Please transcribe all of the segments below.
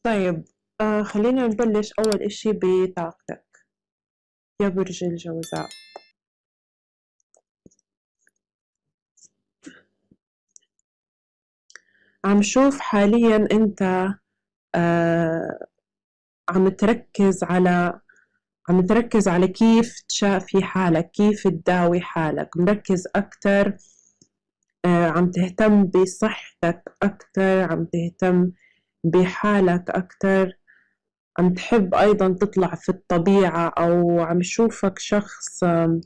طيب، خلينا نبلش أول إشي بطاقتك يا برج الجوزاء. عم شوف حاليا أنت آه عم تركز على كيف تشافي حالك، كيف تداوي حالك، مركز أكتر. عم تهتم بصحتك أكتر، عم تهتم بحالك أكتر، عم تحب أيضا تطلع في الطبيعة، أو عم شوفك شخص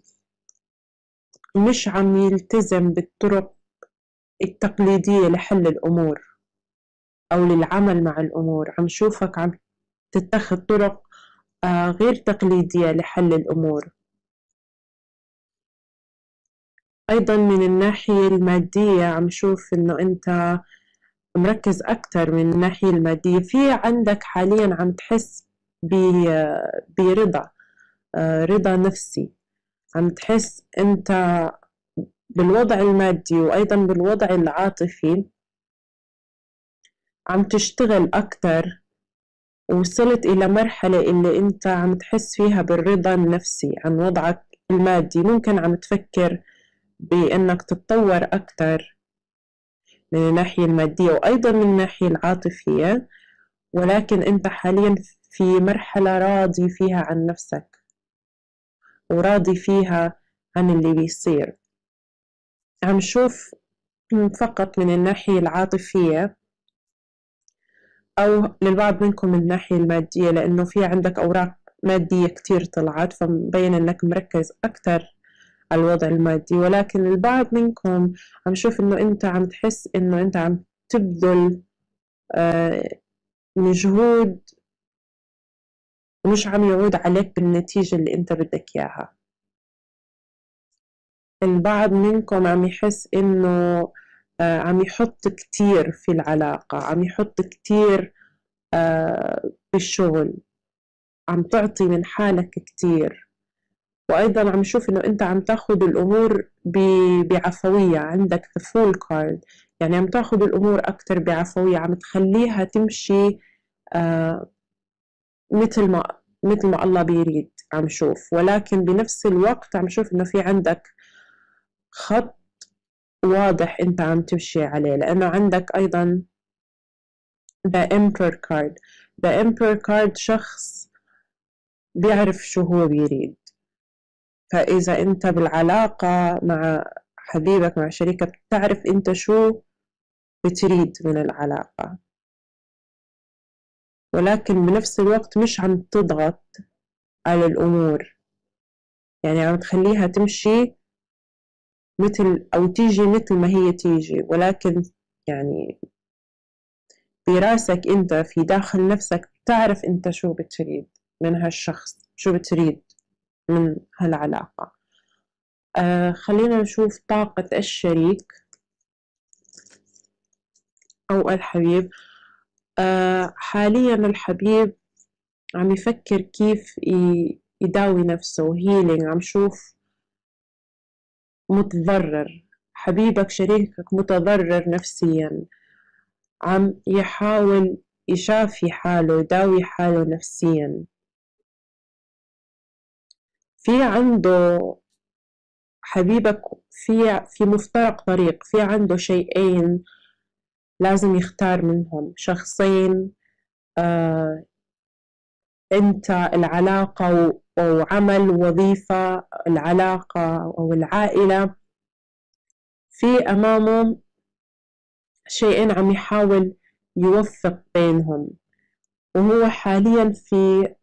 مش عم يلتزم بالطرق التقليدية لحل الأمور أو للعمل مع الأمور. عم شوفك عم تتخذ طرق غير تقليدية لحل الأمور. أيضا من الناحية المادية عم شوف إنه أنت مركز أكتر من الناحية المادية. في عندك حاليا عم تحس برضا، رضا نفسي. عم تحس أنت بالوضع المادي وأيضا بالوضع العاطفي عم تشتغل أكتر، وصلت إلى مرحلة اللي أنت عم تحس فيها بالرضا النفسي عن وضعك المادي. ممكن عم تفكر بأنك تتطور أكتر من الناحية المادية وأيضا من الناحية العاطفية، ولكن أنت حاليا في مرحلة راضي فيها عن نفسك وراضي فيها عن اللي بيصير. عم شوف فقط من الناحية العاطفية، أو للبعض منكم من الناحية المادية، لأنه في عندك أوراق مادية كتير طلعت، فمبين أنك مركز أكتر على الوضع المادي. ولكن البعض منكم عم شوف إنه أنت عم تحس إنه أنت عم تبذل مجهود ومش عم يعود عليك بالنتيجة اللي أنت بدك إياها. البعض منكم عم يحس إنه عم يحط كتير في العلاقة، عم يحط كتير بالشغل، عم تعطي من حالك كتير. وأيضا عم شوف إنه أنت عم تاخد الأمور بعفوية. عندك the full card، يعني عم تاخد الأمور أكتر بعفوية، عم تخليها تمشي آه مثل ما الله بيريد. عم شوف، ولكن بنفس الوقت عم شوف إنه في عندك خط واضح أنت عم تمشي عليه، لأنه عندك أيضا the emperor card. the emperor card شخص بيعرف شو هو بيريد. فإذا أنت بالعلاقة مع حبيبك، مع شريكك، تعرف أنت شو بتريد من العلاقة، ولكن بنفس الوقت مش عم تضغط على الأمور، يعني عم تخليها تمشي مثل أو تيجي مثل ما هي تيجي. ولكن يعني براسك أنت في داخل نفسك تعرف أنت شو بتريد من هالشخص، شو بتريد من هالعلاقة. خلينا نشوف طاقة الشريك أو الحبيب. حاليا الحبيب عم يفكر كيف يداوي نفسه هيلينج. عم شوف متضرر، حبيبك شريكك متضرر نفسيا، عم يحاول يشافي حاله، يداوي حاله نفسيا. في عنده حبيبك في مفترق طريق، في عنده شيئين لازم يختار منهم، شخصين. أنت العلاقة وعمل وظيفة، العلاقة أو العائلة، في أمامه شيئين عم يحاول يوفق بينهم، وهو حاليا في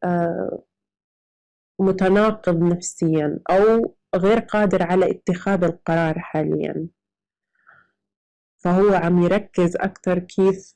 متناقض نفسيا أو غير قادر على اتخاذ القرار حاليا. فهو عم يركز أكتر كيف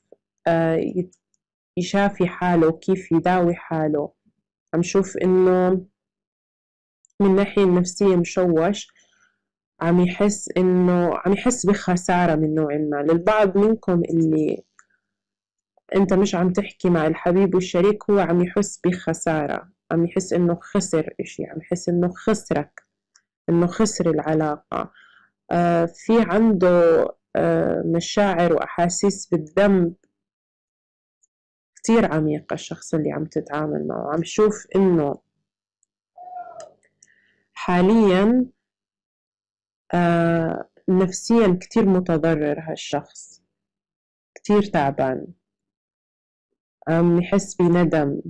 يشافي حاله، كيف يداوي حاله. عم شوف إنه من الناحية النفسية مشوش، عم يحس بخسارة من نوع ما. للبعض منكم اللي أنت مش عم تحكي مع الحبيب والشريك، هو عم يحس بخسارة، عم يحس إنه خسر إشي، عم يحس إنه خسرك، إنه خسر العلاقة. في عنده مشاعر وأحاسيس بالذنب كتير عميق الشخص اللي عم تتعامل معه. عم شوف إنه حاليا نفسيا كتير متضرر هالشخص، كتير تعبان، عم يحس بندم.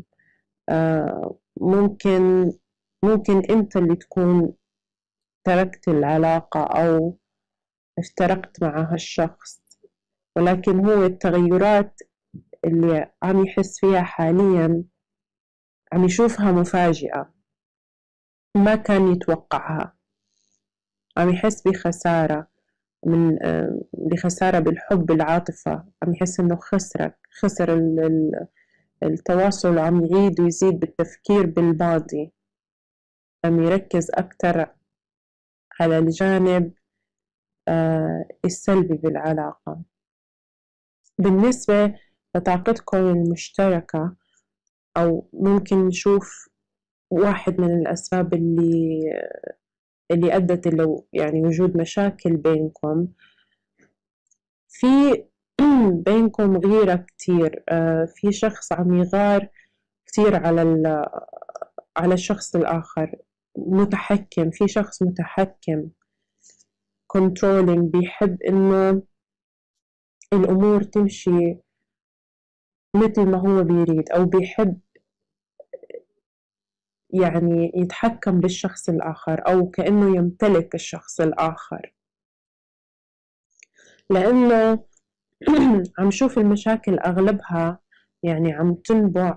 ممكن أنت اللي تكون تركت العلاقة أو افترقت مع هالشخص، ولكن هو التغيرات اللي عم يحس فيها حاليا عم يشوفها مفاجئة، ما كان يتوقعها. عم يحس بخسارة بخسارة بالحب، العاطفة، عم يحس إنه خسر التواصل، عم يعيد ويزيد بالتفكير بالماضي، عم يركز أكتر على الجانب السلبي بالعلاقة. بالنسبة لطاقتكم المشتركة، أو ممكن نشوف واحد من الأسباب اللي أدت إلى يعني وجود مشاكل بينكم، في بينكم غيرة كتير. في شخص عم يغار كتير على الشخص الآخر، متحكم، في شخص متحكم controlling، بيحب إنه الأمور تمشي مثل ما هو بيريد، أو بيحب يعني يتحكم بالشخص الآخر، أو كأنه يمتلك الشخص الآخر. لأنه عم شوف المشاكل أغلبها يعني عم تنبع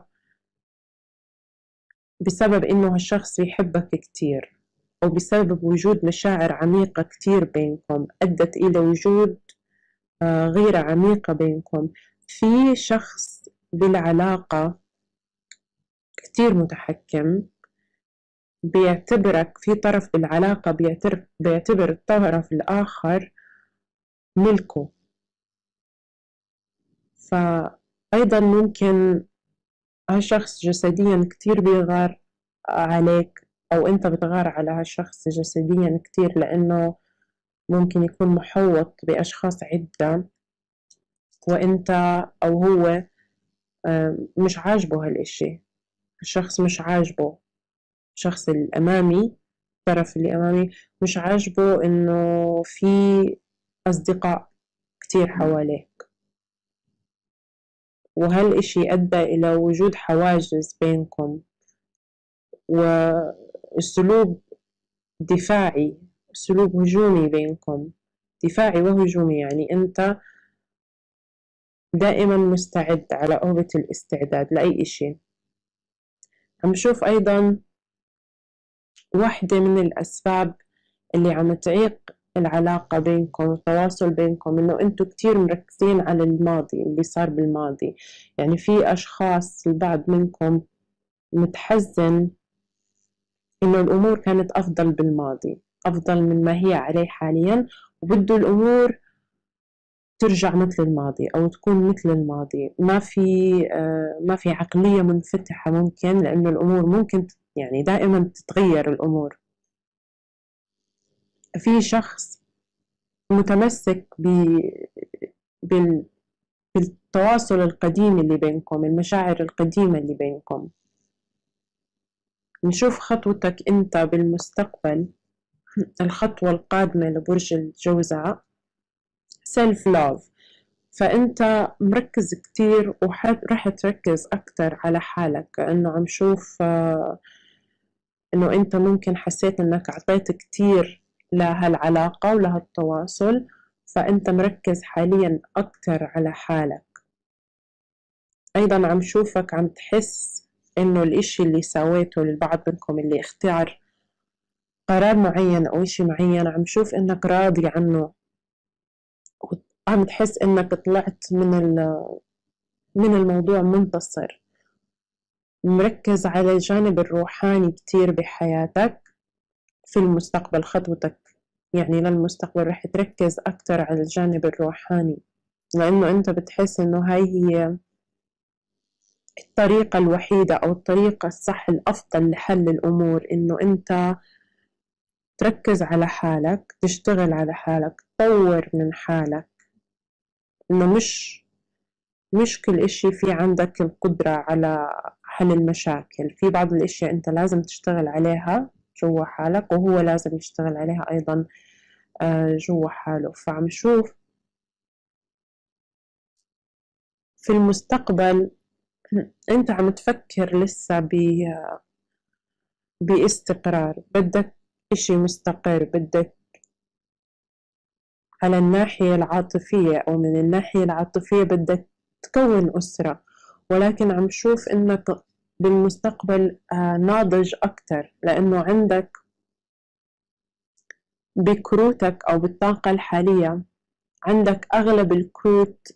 بسبب إنه هالشخص يحبك كتير، أو بسبب وجود مشاعر عميقة كتير بينكم أدت إلى وجود غيرة عميقة بينكم. في شخص بالعلاقة كتير متحكم، بيعتبرك في طرف بالعلاقة بيعتبر الطرف الآخر ملكه. فأيضا ممكن هالشخص جسديا كتير بيغار عليك، أو أنت بتغار على هالشخص جسديا كتير، لأنه ممكن يكون محوط بأشخاص عدة، وأنت أو هو مش عاجبه هالإشي. الشخص مش عاجبه، الشخص الأمامي، الطرف اللي أمامي مش عاجبه إنه في أصدقاء كتير حواليك، وهالإشي أدى إلى وجود حواجز بينكم، والسلوب دفاعي، سلوب هجومي بينكم، دفاعي وهجومي. يعني أنت دائما مستعد، على أهبة الاستعداد لأي إشي. عم بشوف أيضا واحدة من الأسباب اللي عم تعيق العلاقة بينكم، التواصل بينكم، إنه أنتوا كتير مركزين على الماضي، اللي صار بالماضي. يعني في أشخاص، البعض منكم متحزن إنه الأمور كانت أفضل بالماضي، أفضل من ما هي عليه حاليا، وبده الأمور ترجع مثل الماضي أو تكون مثل الماضي. ما في عقلية منفتحة ممكن، لأنه الأمور ممكن يعني دائما تتغير الأمور. في شخص متمسك بال... بالتواصل القديم اللي بينكم، المشاعر القديمة اللي بينكم. نشوف خطوتك أنت بالمستقبل، الخطوة القادمة لبرج الجوزاء self love. فأنت مركز كتير، ورح تركز أكتر على حالك، كأنه عم شوف إنه أنت ممكن حسيت إنك عطيت كتير لهالعلاقة ولهالتواصل، فأنت مركز حاليا أكتر على حالك. أيضا عم شوفك عم تحس إنه الإشي اللي سويته، للبعض منكم اللي اختار قرار معين أو إشي معين، عم شوف إنك راضي عنه، وعم تحس إنك طلعت من الموضوع منتصر. مركز على الجانب الروحاني كتير بحياتك. في المستقبل خطوتك يعني للمستقبل رح تركز أكتر على الجانب الروحاني، لأنه أنت بتحس إنه هاي هي الطريقة الوحيدة أو الطريقة الصح الأفضل لحل الأمور، إنه أنت تركز على حالك، تشتغل على حالك، تطور من حالك. إنه مش كل إشي في عندك القدرة على حل المشاكل. في بعض الأشياء أنت لازم تشتغل عليها جوا حالك، وهو لازم يشتغل عليها أيضا جوا حاله. فعم شوف في المستقبل أنت عم تفكر لسه باستقرار، بدك إشي مستقر، بدك على الناحية العاطفية أو من الناحية العاطفية بدك تكون أسرة، ولكن عم شوف إنك بالمستقبل ناضج أكتر، لأنه عندك بكروتك أو بالطاقة الحالية عندك أغلب الكروت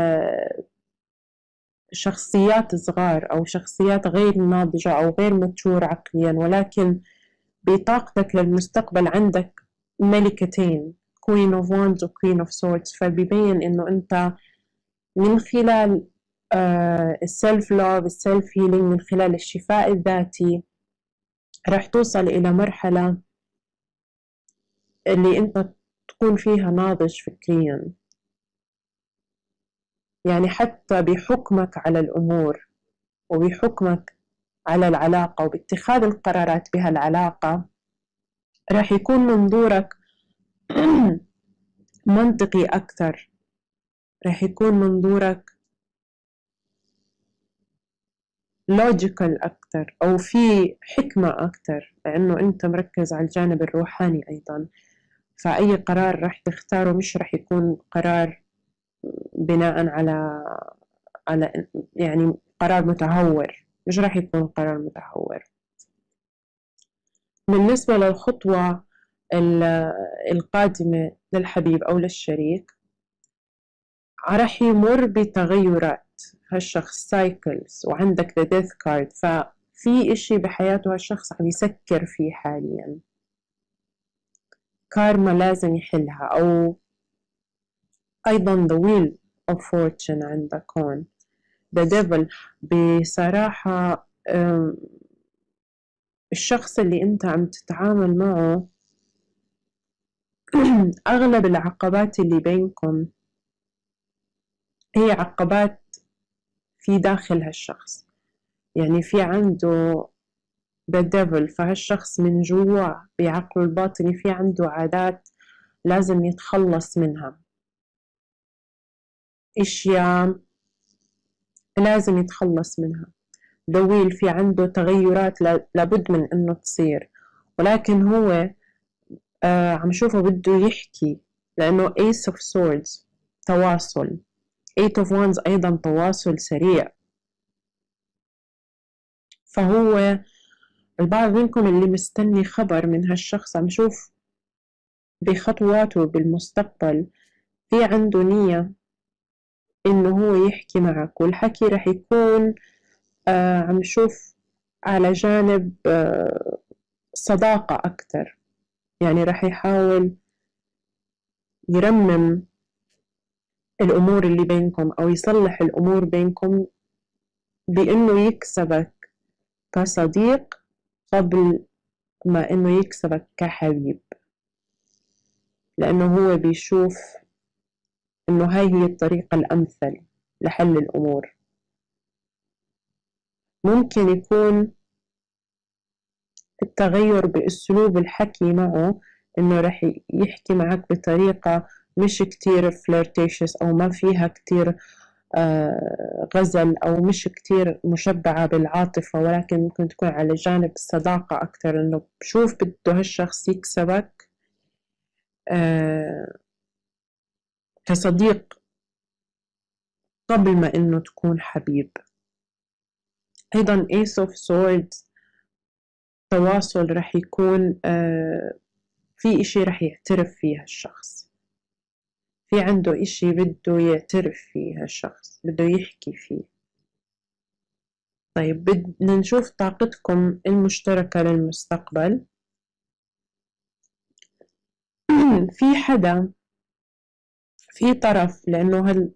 شخصيات صغار أو شخصيات غير ناضجة أو غير متشور عقليا، ولكن بطاقتك للمستقبل عندك ملكتين، Queen of Wands و Queen of Swords. فبيبين إنه أنت من خلال السيلف لوف، السيلف هيلينج، من خلال الشفاء الذاتي راح توصل إلى مرحلة اللي أنت تكون فيها ناضج فكريا. يعني حتى بحكمك على الأمور وبحكمك على العلاقة وباتخاذ القرارات بهالعلاقة راح يكون منظورك منطقي أكثر، راح يكون منظورك لوجيكال أكثر أو في حكمة أكثر، لأنه أنت مركز على الجانب الروحاني أيضا. فأي قرار راح تختاره مش راح يكون قرار بناء على يعني قرار متهور، مش راح يكون قرار متهور. بالنسبة للخطوة القادمة للحبيب أو للشريك، راح يمر بتغيرات هالشخص سايكلز، وعندك the death card، ففي إشي بحياته هالشخص عم يسكر فيه حاليا، كارما لازم يحلها. أو أيضا the wheel of fortune عندك هون the devil. بصراحة الشخص اللي أنت عم تتعامل معه أغلب العقبات اللي بينكم هي عقبات في داخل هالشخص، يعني في عنده the devil، فهالشخص من جوا بعقله الباطني في عنده عادات لازم يتخلص منها، أشياء لازم يتخلص منها. دويل في عنده تغيرات لابد من إنه تصير، ولكن هو عم شوفه بده يحكي، لأنه Ace of Swords تواصل، Eight of Wands أيضا تواصل سريع. فهو البعض منكم اللي مستني خبر من هالشخص عم شوف بخطواته بالمستقبل في عنده نية إنه هو يحكي معك، والحكي رح يكون عم شوف على جانب صداقة أكتر، يعني رح يحاول يرمم الأمور اللي بينكم أو يصلح الأمور بينكم بإنه يكسبك كصديق قبل ما إنه يكسبك كحبيب، لأنه هو بيشوف إنه هاي هي الطريقة الأمثل لحل الأمور. ممكن يكون التغير بأسلوب الحكي معه، إنه رح يحكي معك بطريقة مش كتير flirtatious أو ما فيها كتير غزل، أو مش كتير مشبعة بالعاطفة، ولكن ممكن تكون على جانب الصداقة أكتر، إنه بشوف بده هالشخص يكسبك كصديق قبل ما إنه تكون حبيب. أيضا Ace of Swords تواصل رح يكون في إشي رح يعترف فيه الشخص، في عنده إشي بده يعترف فيه الشخص، بده يحكي فيه. طيب بدنا نشوف طاقتكم المشتركة للمستقبل. في حدا، في طرف، لأنه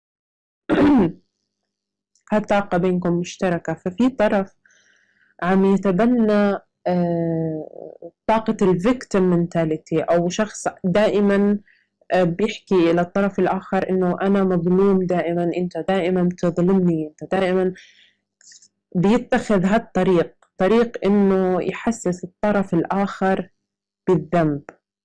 هالطاقة بينكم مشتركة، ففي طرف عم يتبنى طاقة الفيكتيم منتاليتي، أو شخص دائما بيحكي إلى الطرف الآخر إنه أنا مظلوم دائما، أنت دائما بتظلمني، أنت دائما، بيتخذ هالطريق طريق إنه يحسس الطرف الآخر بالذنب.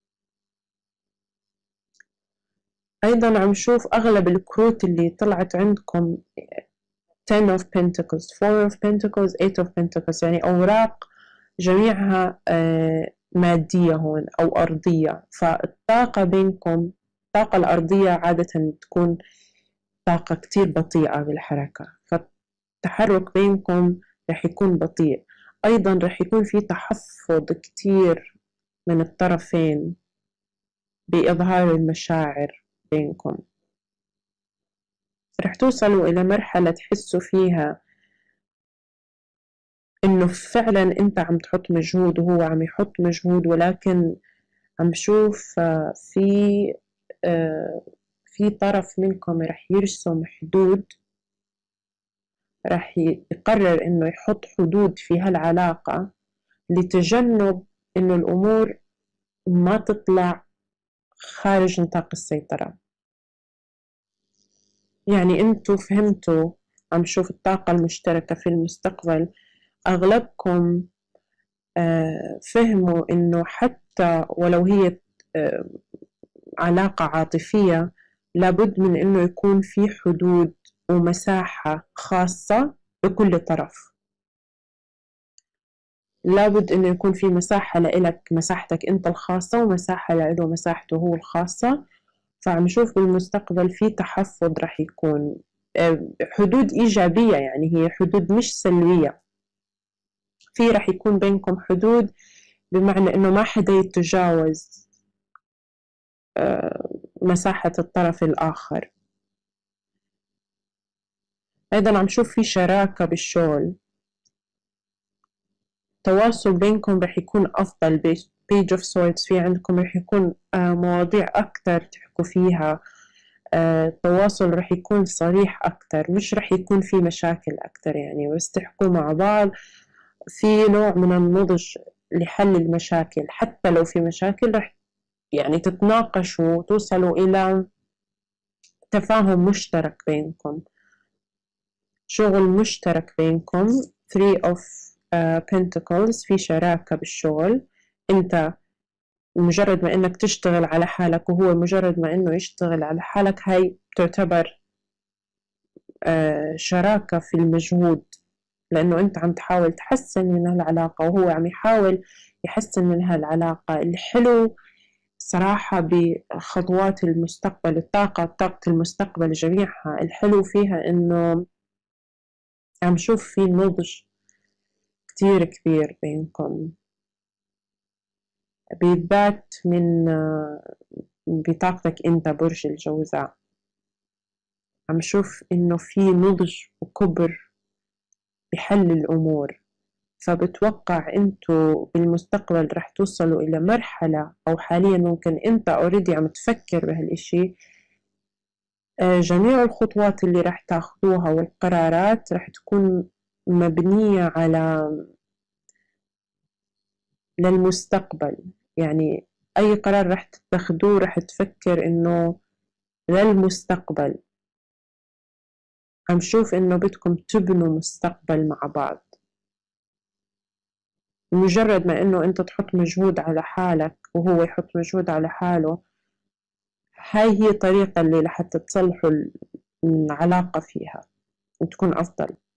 أيضا عم شوف أغلب الكروت اللي طلعت عندكم 10 of Pentacles, 4 of Pentacles, 8 of Pentacles، يعني أوراق جميعها مادية هون أو أرضية. فالطاقة بينكم، الطاقة الأرضية عادة تكون طاقة كتير بطيئة بالحركة، فالتحرك بينكم رح يكون بطيء. أيضا رح يكون في تحفظ كتير من الطرفين بإظهار المشاعر بينكم. رح توصلوا إلى مرحلة تحسوا فيها إنه فعلا أنت عم تحط مجهود وهو عم يحط مجهود، ولكن عم شوف في طرف منكم رح يرسم حدود، رح يقرر إنه يحط حدود في هالعلاقة لتجنب إنه الأمور ما تطلع خارج نطاق السيطرة. يعني أنتوا فهمتوا، عم شوف الطاقة المشتركة في المستقبل، أغلبكم فهموا إنه حتى ولو هي علاقة عاطفية لابد من إنه يكون في حدود ومساحة خاصة لكل طرف. لابد إنه يكون في مساحة لإلك، مساحتك أنت الخاصة، ومساحة لإله مساحته هو الخاصة. فعم نشوف بالمستقبل في تحفظ رح يكون، حدود إيجابية، يعني هي حدود مش سلبية. في رح يكون بينكم حدود بمعنى إنه ما حدا يتجاوز مساحة الطرف الآخر. أيضا عم شوف في شراكة بالشغل، التواصل بينكم رح يكون أفضل. Page of Swords في عندكم رح يكون مواضيع أكتر تحكوا فيها، التواصل رح يكون صريح أكتر، مش رح يكون في مشاكل أكتر، يعني بس تحكوا مع بعض في نوع من النضج لحل المشاكل. حتى لو في مشاكل رح يعني تتناقشوا وتوصلوا إلى تفاهم مشترك بينكم، شغل مشترك بينكم. 3 of Pentacles في شراكة بالشغل. أنت مجرد ما إنك تشتغل على حالك وهو مجرد ما إنه يشتغل على حالك، هاي تعتبر شراكة في المجهود، لأنه أنت عم تحاول تحسن من هالعلاقة وهو عم يحاول يحسن من هالعلاقة. الحلو صراحة بخطوات المستقبل، طاقة المستقبل جميعها، الحلو فيها إنه عم شوف في نضج كتير كبير بينكم، بالذات من بطاقتك أنت برج الجوزاء. عم شوف إنه في نضج وكبر بحل الأمور. فبتوقع أنتوا بالمستقبل رح توصلوا إلى مرحلة، أو حاليا ممكن أنت أوريدي عم تفكر بهالإشي. جميع الخطوات اللي رح تاخدوها والقرارات رح تكون مبنية على للمستقبل. يعني أي قرار رح تتخذوه رح تفكر إنه للمستقبل. عم شوف إنه بدكم تبنوا مستقبل مع بعض. مجرد ما إنه أنت تحط مجهود على حالك وهو يحط مجهود على حاله، هاي هي الطريقة اللي لحتى تصلحوا العلاقة فيها وتكون أفضل.